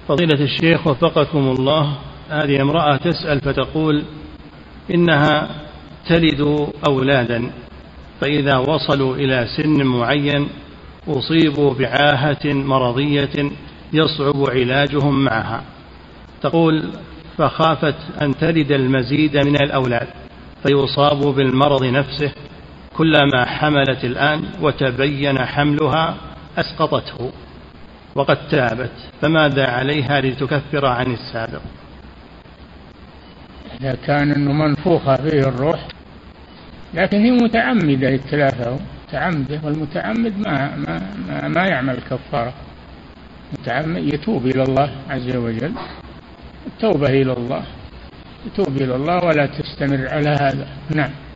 فضيلة الشيخ وفقكم الله، هذه امرأة تسأل فتقول إنها تلد أولادا، فإذا وصلوا إلى سن معين أصيبوا بعاهة مرضية يصعب علاجهم معها. تقول فخافت أن تلد المزيد من الأولاد فيصابوا بالمرض نفسه، كلما حملت الآن وتبين حملها أسقطته وقد تابت، فماذا عليها لتكفر عن السابق؟ إذا كان أنه منفوخة فيه الروح، لكن هي متعمدة الثلاثة، متعمدة، والمتعمد ما يعمل كفارة. متعمد يتوب إلى الله عز وجل، التوبة إلى الله، يتوب إلى الله ولا تستمر على هذا. نعم.